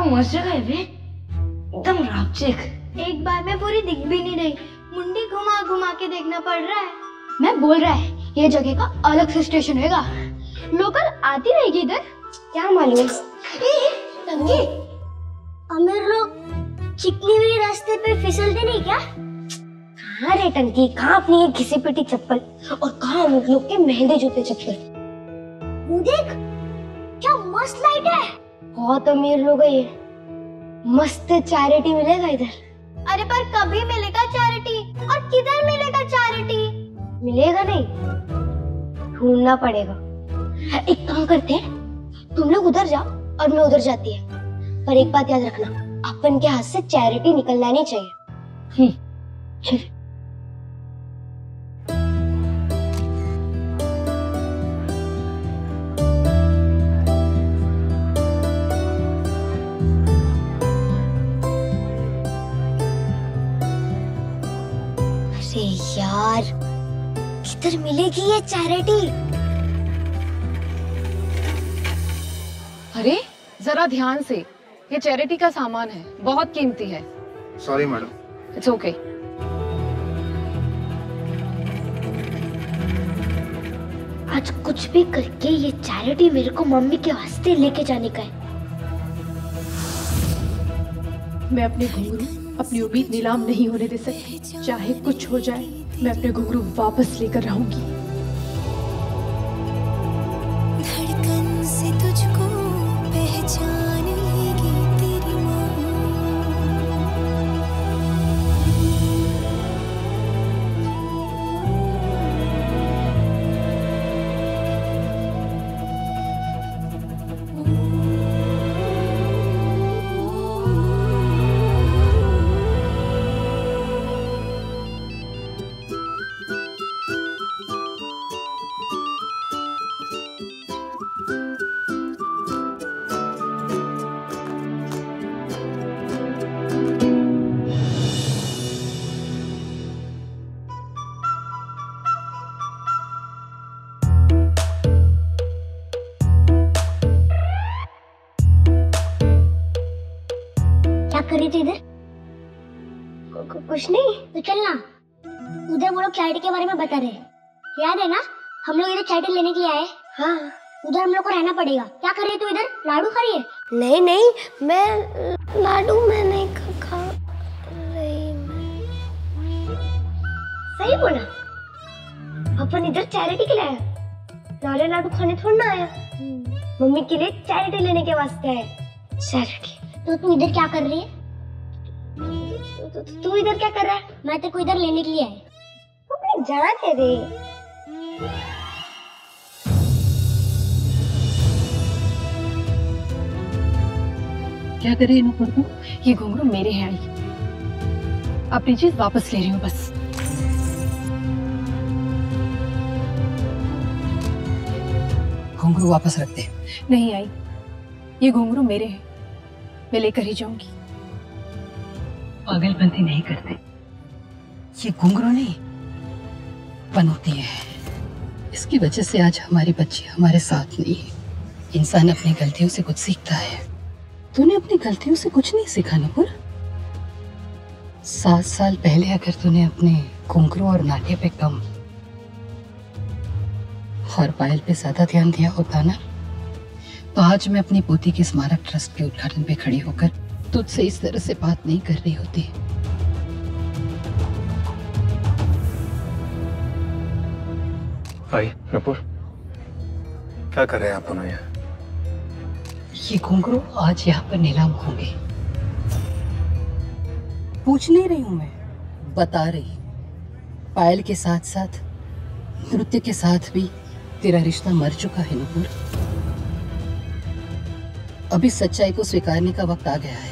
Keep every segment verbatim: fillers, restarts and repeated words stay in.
मस्त जगह है बे, एकदम रापचिक। एक बार में पूरी दिख भी नहीं रही, मुंडी घुमा घुमा के देखना पड़ रहा है। मैं बोल रहा है ये जगह का अलग से स्टेशन होगा, लोकल आती रहेगी इधर, क्या मालूम। टंकी, अमीर लोग चिकनी हुई रास्ते पे फिसलते नहीं क्या? कहाँ रे टंकी, कहाँ अपनी ये घिसी पिटी चप्पल और कहाँ अमीर लोग के महंगे जूते चप्पल। वो देख, क्या मस्त लाइट है। बहुत अमीर लोग है ये, मस्त चैरिटी मिलेगा इधर। अरे पर कभी मिलेगा चैरिटी और किधर मिलेगा चैरिटी? मिलेगा नहीं, ढूंढना पड़ेगा। एक काम करते हैं, तुम लोग उधर जाओ और मैं उधर जाती है, पर एक बात याद रखना, अपन के हाथ से चैरिटी निकलना नहीं चाहिए। हम्म, चल। अरे यार, किधर मिलेगी ये चैरिटी? अरे जरा ध्यान से, ये चैरिटी का सामान है, बहुत कीमती है। Sorry madam. It's okay. आज कुछ भी करके ये चैरिटी मेरे को मम्मी के वास्ते लेके जाने का है। मैं अपने घुंघरू, अपनी उम्मीद नीलाम नहीं होने दे सकती। चाहे कुछ हो जाए, मैं अपने घुंघरू वापस लेकर रहूंगी। धड़कन से तुझको पहचान लेगी तेरी माँ। कर रही थी इधर? कुछ नहीं, तो चलना, उधर वो लोग चैरिटी के बारे में बता रहे हैं, याद है ना? हम लोग इधर चैरिटी लेने के लिए आए। हाँ, उधर हम लोग को रहना पड़ेगा। क्या कर रही है तू इधर? लाडू खा रही है? नहीं नहीं, मैं लाडू मैं नहीं खा रही। सही बोला, अपन इधर चैरिटी के लिए आया, लाले लाडू खाने थोड़ा ना आया। मम्मी के लिए चैरिटी लेने के वास्ते आए। चैरिटी। तो तू इधर क्या कर रही है? तू, तू इधर क्या कर रहा है? मैं तेरे को इधर लेने के लिए आई। अपनी जान दे दे। क्या करे नुपुर को? ये घुंघरू मेरे हैं आई, अपनी चीज वापस ले रही हूँ बस। घुंघरू वापस रख दे। नहीं आई, ये घुंघरू मेरे हैं, मैं लेकर ही जाऊंगी। पागलपंती नहीं करते, ये घुंघरू नहीं पनौती है। इसकी वजह से आज हमारी बच्ची हमारे साथ नहीं है। इंसान अपनी गलतियों से कुछ सीखता है। तूने अपनी गलतियों से कुछ नहीं सीखा नुपुर। सात साल पहले अगर तूने अपने घुंघरू और नाट्य पे कम और पायल पे ज्यादा ध्यान दिया होता ना, तो आज मैं अपनी पोती के स्मारक ट्रस्ट के उद्घाटन पे खड़ी होकर तुझसे इस तरह से बात नहीं कर रही होती। भाई नुपुर, क्या कर रहे हैं आप दोनों यहाँ? ये घुंघरू आज यहाँ पर नीलाम होंगे। पूछ नहीं रही हूँ मैं, बता रही। पायल के साथ साथ नृत्य के साथ भी तेरा रिश्ता मर चुका है नुपुर। अभी सच्चाई को स्वीकारने का वक्त आ गया है।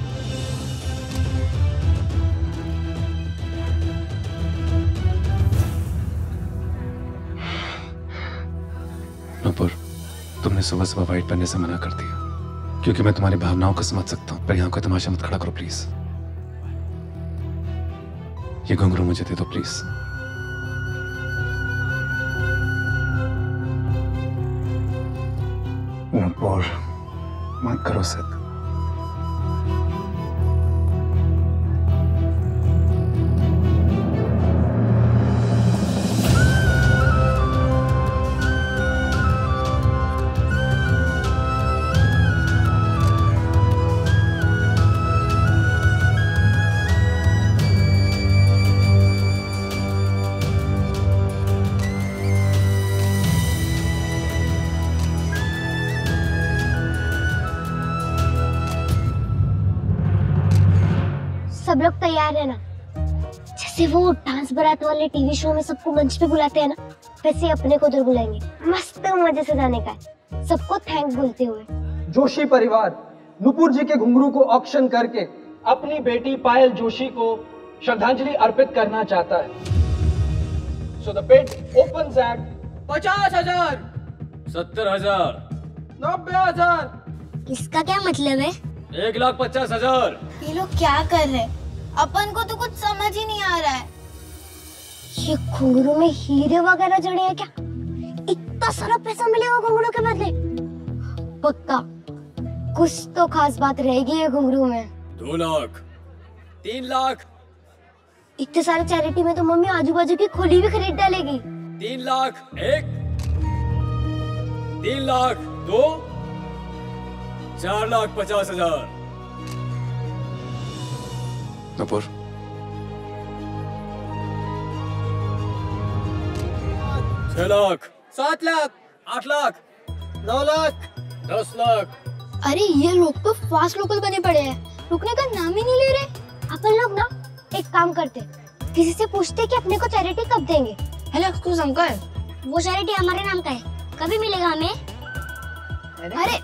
नुपुर, तुमने सुबह सुबह व्हाइट पहनने से मना कर दिया, क्योंकि मैं तुम्हारी भावनाओं को समझ सकता हूँ, पर यहाँ कोई तमाशा मत खड़ा करो प्लीज। ये घुंघरू मुझे दे दो प्लीज। नुपुर, मत करो सत। सब लोग तैयार है ना? जैसे वो डांस बारात वाले टीवी शो में सबको मंच पे बुलाते हैं ना, वैसे अपने को उधर बुलाएंगे। मस्त मजे से जाने का है, सबको थैंक बोलते हुए। जोशी परिवार नुपुर जी के घुंघरू को ऑक्शन करके अपनी बेटी पायल जोशी को श्रद्धांजलि अर्पित करना चाहता है। So the bid opens at पचास हजार, सत्तर हजार, नब्बे हजार। इसका क्या मतलब है? एक लाख पचास हजार। ये लोग क्या कर रहे हैं? अपन को तो कुछ समझ ही नहीं आ रहा है। ये घुंघरू में हीरे वगैरह जड़े हैं क्या? इतना सारा पैसा मिलेगा घुंघरू के बदले? पक्का कुछ तो खास बात रहेगी ये घुंघरू में। दो लाख, तीन लाख, इतने सारे चैरिटी में तो मम्मी आजू बाजू की खोली भी खरीद डालेगी। तीन लाख एक, तीन लाख दो, चार लाख पचास हजार। नुपुर, छह लाख, सात लाख, आठ लाख, नौ लाख, दस लाख। अरे ये लोग तो फास्ट लोकल बने पड़े हैं, रुकने का नाम ही नहीं ले रहे। अपन लोग ना एक काम करते, किसी से पूछते कि अपने को चैरिटी कब देंगे। हेलो एक्सक्यूज अंकल, वो चैरिटी हमारे नाम का है, कभी मिलेगा हमें? अरे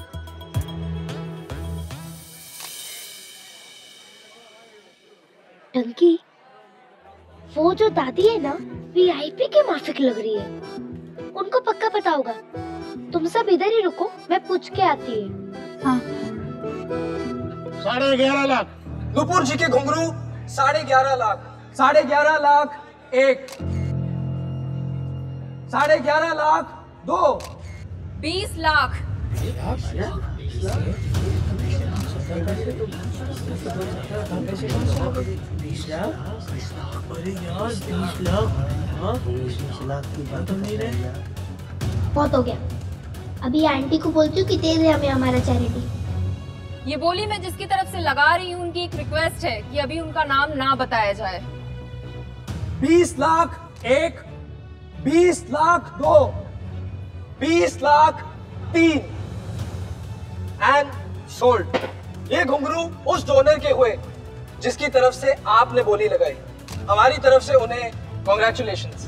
टंकी, वो जो दादी है ना, वीआईपी की माफिक लग रही है। उनको पक्का पता होगा। तुम सब इधर ही रुको, मैं पूछ के आती हूँ। हाँ। साढ़े ग्यारह लाख। नुपुर जी के घुंघरू साढ़े ग्यारह लाख, साढ़े ग्यारह लाख एक, साढ़े ग्यारह लाख दो, बीस लाख। बहुत हो गया, अभी आंटी को बोलती हूँ कि दे दे हमें हमारा चैरिटी। ये बोली मैं जिसकी तरफ से लगा रही हूँ उनकी एक रिक्वेस्ट है कि अभी उनका नाम ना बताया जाए। बीस लाख एक, बीस लाख दो, बीस लाख तीन एंड सोल्ड। ये घुंघरू उस डोनर के हुए जिसकी तरफ से आपने बोली लगाई। हमारी तरफ से उन्हें कॉन्ग्रेचुलेशंस।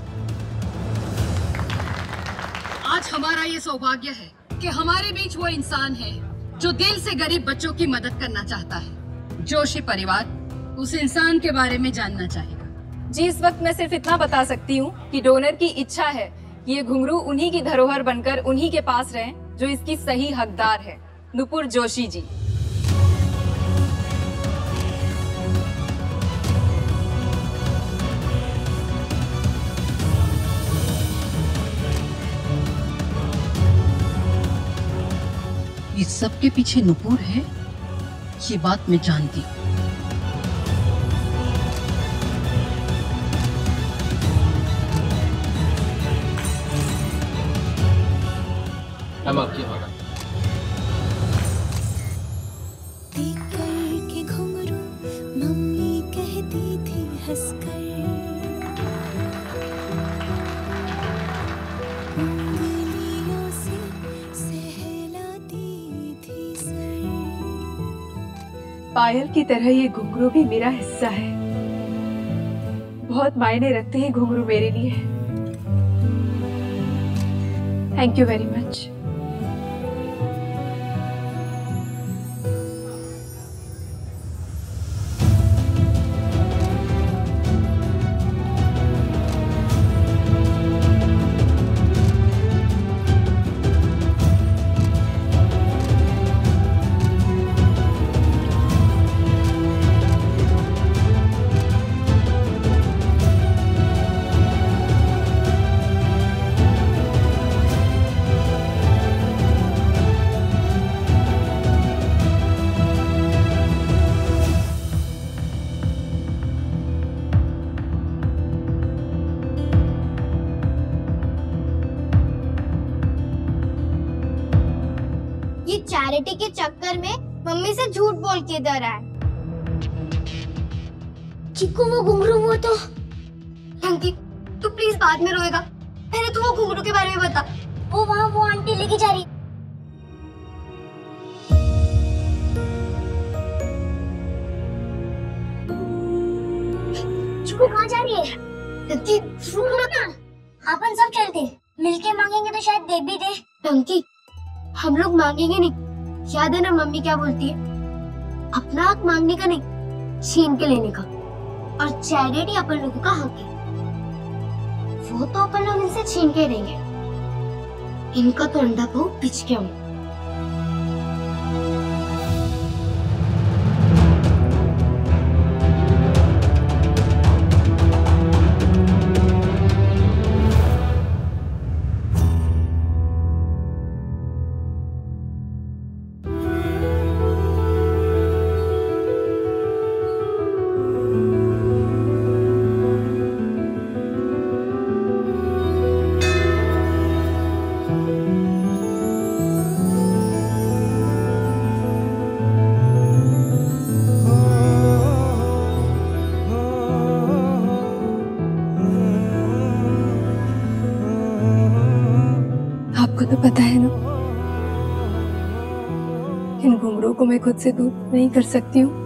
आज हमारा ये सौभाग्य है कि हमारे बीच वो इंसान है जो दिल से गरीब बच्चों की मदद करना चाहता है। जोशी परिवार उस इंसान के बारे में जानना चाहेगा। जी, इस वक्त मैं सिर्फ इतना बता सकती हूँ कि डोनर की इच्छा है कि ये घुंघरू उन्हीं की धरोहर बनकर उन्हीं के पास रहे जो इसकी सही हकदार है, नुपुर जोशी जी। इस सब के पीछे नुपुर है, ये बात मैं जानती हूँ। हम आपकी मदद। देख कर के घुंघरू मम्मी कहती थी हंसकर, उंगलियों से सहलाती थी सर। पायल की तरह ये घुंघरू भी मेरा हिस्सा है। बहुत मायने रखते हैं घुंघरू मेरे लिए। Thank you very much. Charity के चक्कर में मम्मी से झूठ बोल के इधर आए। चिक्कू वो घुंघरू वो तो टंकी, तू प्लीज बाद में रोएगा, पहले तू वो घुंघरू के बारे में बता। वो वहाँ वो आंटी लेके जा रही। तू कहाँ जा रही है? टंकी रुक ना तुम। अपन सब चलते हैं, मिलके मांगेंगे तो शायद दे भी दे। टंकी हम लोग मांगेंगे नहीं, याद है ना मम्मी क्या बोलती है? अपना हक मांगने का नहीं, छीन के लेने का। और चैरिटी अपन लोगों का हक है, वो तो अपन लोग इनसे छीन के देंगे। इनका तो अंडा पाओ पिच के आऊं। आपको तो पता है ना, इन घुंघरू को मैं खुद से दूर नहीं कर सकती हूँ।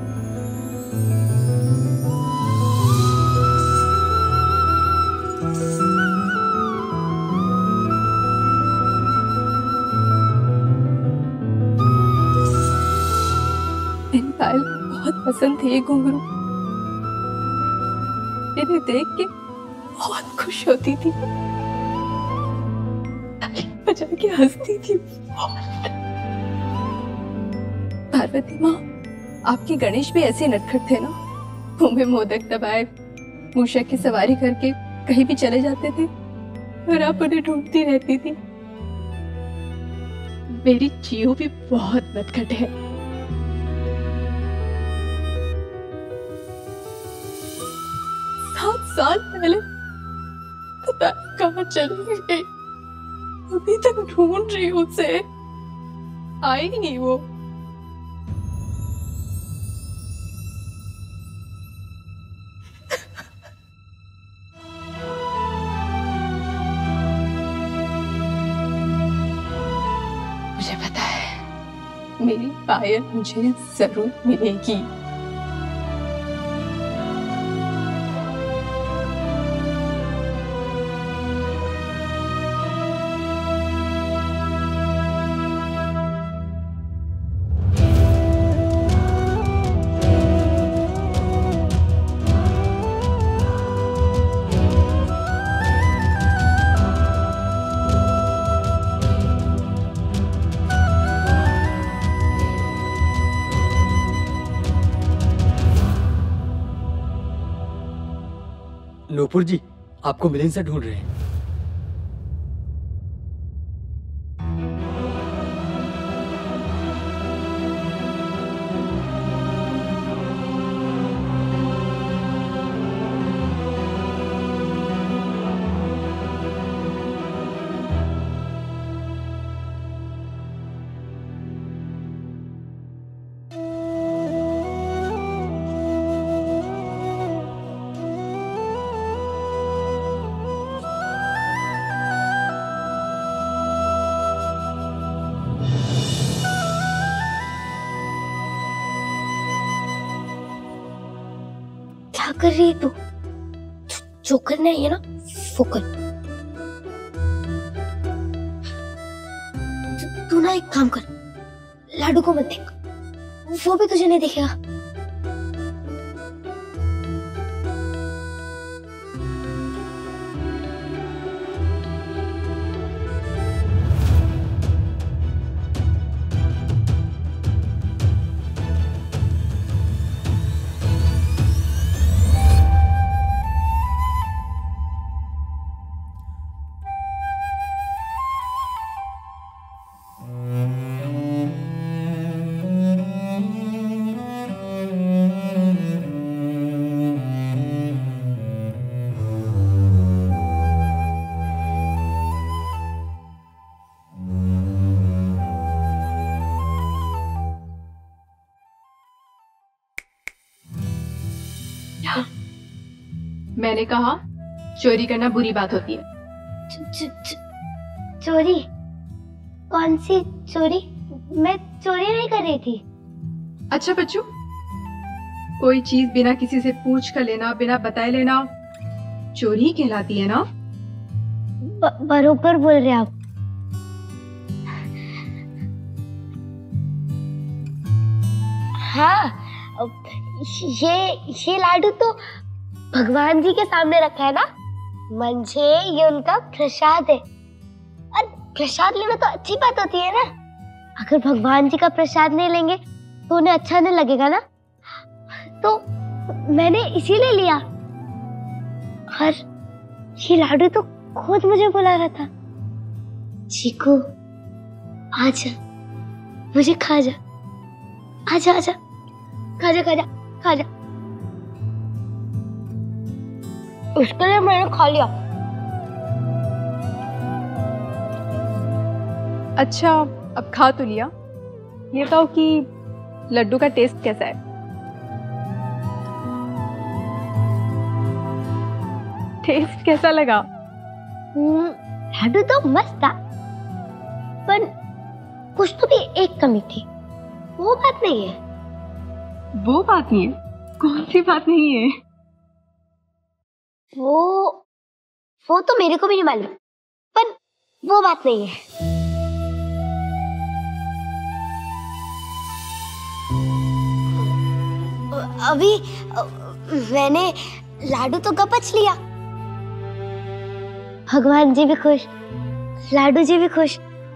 इन पायल को बहुत पसंद थे ये घुंघरू, इन्हें देख के बहुत खुश होती थी, बजा के हंसती थी। पार्वती माँ, आपके गणेश भी ऐसे नटखट थे ना, मुंह में मोदक दबाए मूषक की सवारी करके कहीं भी चले जाते थे और आप उन्हें ढूंढती रहती थी। मेरी जियो भी बहुत नटखट है। सात साल पहले पता नहीं कहाँ चली गई, अभी तक ढूंढ रही हूँ उसे, आई नहीं वो। मुझे पता है मेरी पायल मुझे जरूर मिलेगी। नूपुर जी, आपको मिलिंद से ढूंढ रहे हैं। क्या कर रही है तू? जो करना है ना वो कर। तू ना एक काम कर, लाडू को मत देख, वो भी तुझे नहीं देखेगा। मैंने कहा चोरी करना बुरी बात होती है। च, च, च, चोरी? कौन सी चोरी? मैं चोरी नहीं कर रही थी। अच्छा बच्चू, कोई चीज बिना किसी से पूछ कर लेना, बिना बताए लेना चोरी कहलाती है ना? बरोबर बोल रहे आप। हाँ, ये ये लाडू तो भगवान जी के सामने रखा है ना, मंझे ये उनका प्रसाद है। और प्रसाद लेना तो अच्छी बात होती है ना। अगर भगवान जी का प्रसाद नहीं लेंगे तो उन्हें अच्छा नहीं लगेगा ना, तो मैंने इसीलिए लिया। और ये लाडू तो खुद मुझे बुला रहा था, चीकू आजा, मुझे खा जा, आजा आजा, खा जा खा जा खा जा। उसके लिए मैंने खा लिया। अच्छा, अब खा तो लिया, ये बताओ कि लड्डू का टेस्ट कैसा है? टेस्ट कैसा लगा? लड्डू तो मस्त था, पर कुछ तो भी एक कमी थी। वो बात नहीं है। वो बात नहीं है? कौन सी बात नहीं है? वो वो तो मेरे को भी नहीं मालूम, पर वो बात नहीं है। अभी मैंने लाडू तो गपच लिया, भगवान जी भी खुश, लाडू जी भी खुश,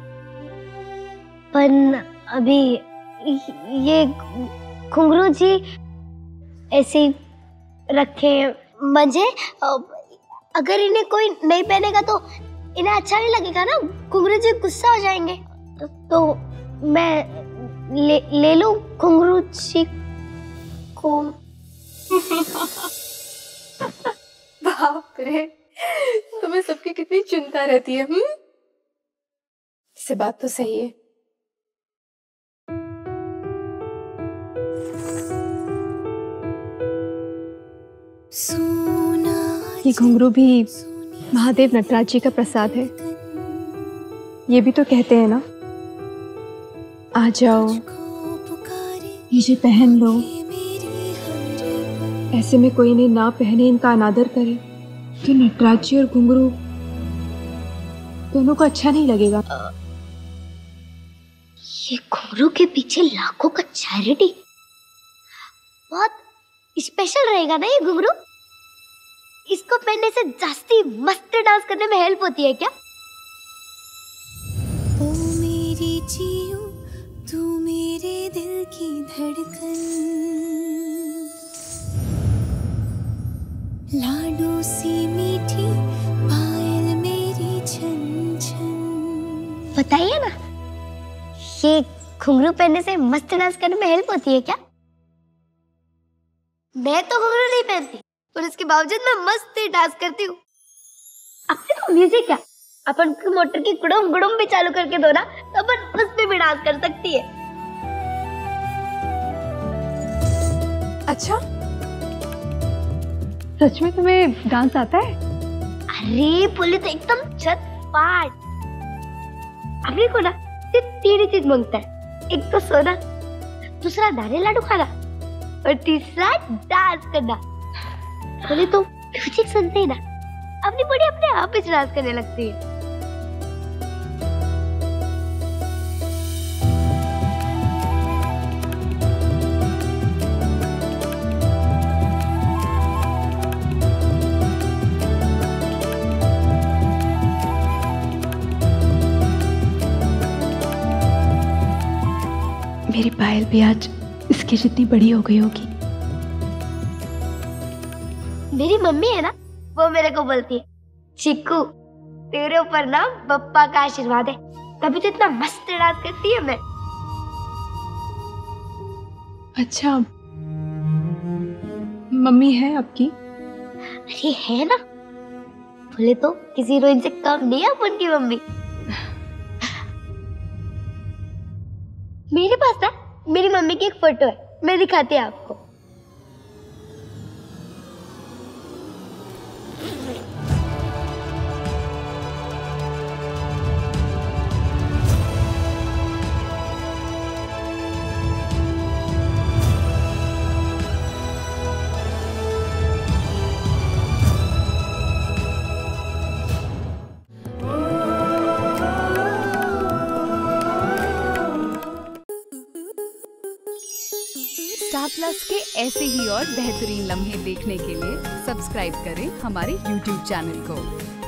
पर अभी ये घुंघरू जी ऐसे रखे मंझे। अगर इन्हें कोई नहीं पहनेगा तो इन्हें अच्छा नहीं लगेगा ना, घुंघरू जी गुस्सा हो जाएंगे। तो मैं ले, ले लूं घुंघरू जी को? बाप रे, तुम्हें सबकी कितनी चिंता रहती है। हम्म, से बात तो सही है। ये घुंघरू भी महादेव नटराज जी का प्रसाद है। ये भी तो कहते हैं ना, आ जाओ ये पहन लो। ऐसे में कोई इन्हें ना पहने, इनका अनादर करे तो नटराज जी और घुंघरू दोनों को अच्छा नहीं लगेगा। ये घुंघरू के पीछे लाखों का चैरिटी, बहुत स्पेशल रहेगा ना ये घुंघरू। इसको पहनने से जास्ती मस्त डांस करने में हेल्प होती है क्या? ओ मेरी जियो तू मेरे दिल की धड़कन, लाडू सी मीठी पायल मेरी छन छन। बताइए ना, ये घुंघरू पहनने से मस्त डांस करने में हेल्प होती है क्या? मैं तो घुंघरू नहीं पहनती, पर इसके बावजूद मैं मस्त डांस करती हूँ। अपने तो म्यूजिक क्या, अपन की मोटर की गुड़ुम गुड़ुम भी चालू करके दो ना, तो अपन उस पे भी डांस कर सकती है। अच्छा, सच में तुम्हें डांस आता है? अरे बोले तो एकदम झटपट। अपने को ना सिर्फ तीन ही चीज मांगता है, एक तो सोना, दूसरा नारियल लाडू खाना, और तीसरा डांस करना। बोले तो म्यूजिक सुनते ही ना अपनी बॉडी अपने आप ही डांस करने लगती है। मेरी पायल भी आज इसकी जितनी बड़ी हो गई होगी। मेरी मम्मी है ना, वो मेरे को बोलती है, चिक्कू तेरे ऊपर ना बप्पा का आशीर्वाद है, तभी तो इतना मस्त डांस करती है मैं। अच्छा, मम्मी है आपकी? अरे है ना, बोले तो किसी हीरोइन से कम नहीं है अपन की मम्मी। मेरे पास ना मेरी मम्मी की एक फोटो है, मैं दिखाती हूँ आपको। स्टार प्लस के ऐसे ही और बेहतरीन लम्हे देखने के लिए सब्सक्राइब करें हमारे यूट्यूब चैनल को।